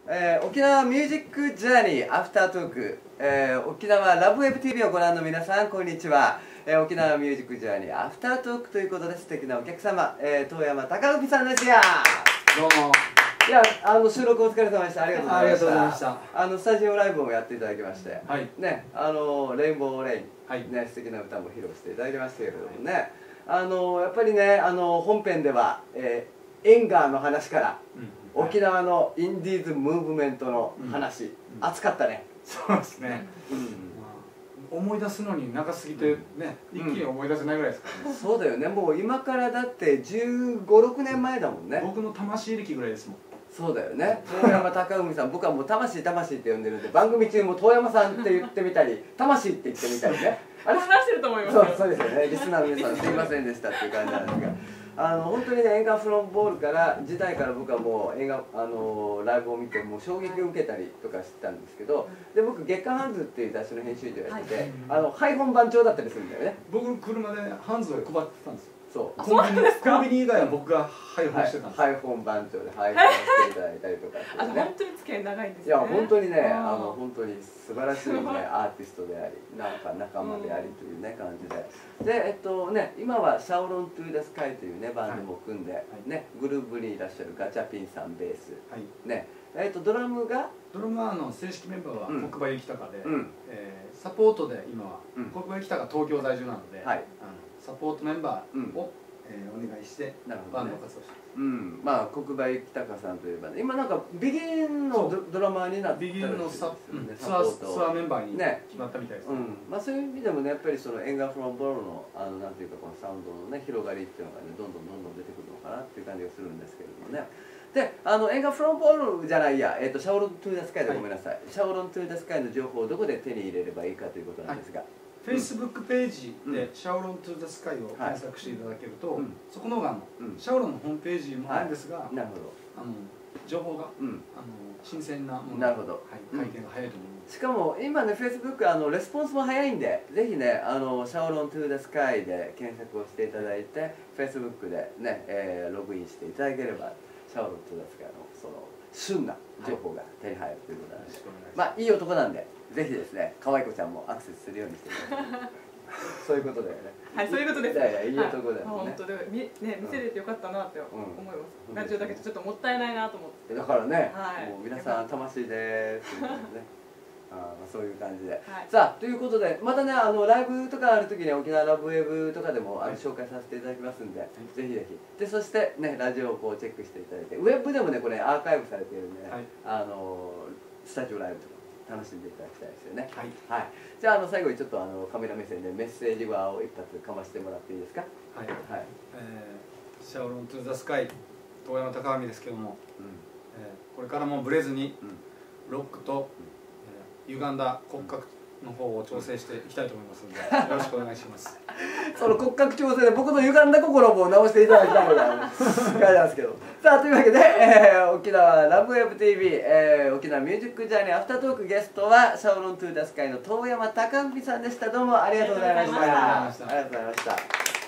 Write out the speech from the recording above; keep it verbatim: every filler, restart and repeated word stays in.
えー、沖縄ミュージックジャーニーアフタートーク、えー、沖縄ラブウェブ ティービー をご覧の皆さん、こんにちは。えー、沖縄ミュージックジャーニーアフタートークということで、素敵なお客様、えー、遠山貴文さんですや。 どうも。 いや、あの収録お疲れ様でした。ありがとうございました。ありがとうございました。あのスタジオライブもやっていただきまして、はい、ね、あのレインボーレイン、はい、ね、素敵な歌も披露していただきましたけれどもね、はい、あのやっぱりね、あの本編では、えー、エンガーの話から、うん、沖縄のインディーズムーブメントの話、うん、熱かったね。 そうですね。うん、思い出すのに長すぎてね、うん、一気に思い出せないぐらいですからね。 そうだよね。もう今からだってじゅうご、ろくねんまえだもんね。 僕の魂歴ぐらいですもん。 そうだよね。遠山貴文さん、僕はもう魂魂って呼んでるんで、番組中も遠山さんって言ってみたり、魂って言ってみたりね。 あれ話してると思います。 そう、そうですよね。リスナーの皆さん、すいませんでしたっていう感じなんですが。あの本当にね、エンガーフロンボールから時代から僕はもう映画あのライブを見てもう衝撃を受けたりとかしてたんですけど、で僕月刊ハンズっていう雑誌の編集長やってて、はい、あの配本番長だったりするんだよね。 僕車でハンズを配ってたんですよ。 そう。 コンビニコンビニ以外は僕が配本してたんです。 配本番長で配本していただいたりとかっていうね。あ、本当に付き合い長いんですね。 いや本当にね、あの本当に素晴らしいねアーティストであり、なんか仲間でありというね感じで、でえっとね今はシャオロントゥーダスカイというねバンドも組んでねグループにいらっしゃるガチャピンさんベース、ねえっとドラムがドラムはあの正式メンバーは国場幸隆で、サポートで今は国場幸隆が東京在住なので、サポートメンバーをお願いしてバンド活動してます。 うん、まあ国場幸隆さんといえばね、今なんかビギンのドラマーになってビギンのツアーメンバーに決まったみたいですね。 まあそういう意味でもね、やっぱりそのエンガーフロンボロのあのなんていうかこのサウンドのね広がりっていうのがねどんどんどんどん出てくるのかなっていう感じがするんですけれどもね。で、あのエンガーフロンボロじゃないや、えっとシャオロントゥーダスカイでごめんなさい。シャオロントゥーダスカイの情報をどこで手に入れればいいかということなんですが。 フェイスブックページで「シャオロントゥーザスカイ」を検索していただけると、そこのがシャオロンのホームページもあるんですが、情報が新鮮なもの、回転が早いと思います。 しかも今ねフェイスブックあのレスポンスも早いんで、ぜひねあのシャオロントゥーザスカイで検索をしていただいて、フェイスブックでね、えー、ログインしていただければシャオロントゥーザスカイのその旬な情報が手に入るということなんで、まあいい男なんで。ぜひですね、可愛い子ちゃんもアクセスするようにしてください。そういうことだよね。 はい、そういうことです。 いやいや、いい男だよね。 本当で、み、ね、見せれてよかったなって思います。ラジオだけちょっともったいないなと思って。 だからね、もう皆さん魂です。ああ、そういう感じで。さあ、ということで、またね、あのライブとかある時に沖縄ラブウェブとかでもあの紹介させていただきますんで、ぜひぜひ。で、そしてね、ラジオをこうチェックしていただいて、ウェブでもね、これアーカイブされているんで、あのスタジオライブとか。楽しんでいただきたいですよね。はい。はい。じゃあ、あの最後にちょっとあのカメラ目線でメッセージワーを一発かましてもらっていいですか。 はい。はい。えー、シャオロントゥーザスカイ遠山貴文ですけども、うん、えー、これからもブレずに、うん、ロックと、うん、えー、歪んだ骨格の方を調整していきたいと思いますので、よろしくお願いします。 その骨格調整で僕の歪んだ心も直していただきたいのが感じなんですけど。さあというわけで、えー、沖縄ラブウェブ ティービー、えー、沖縄ミュージックジャーニーアフタートークゲストはシャオロントゥーダスカイの遠山貴文さんでした。どうもありがとうございました。ありがとうございました。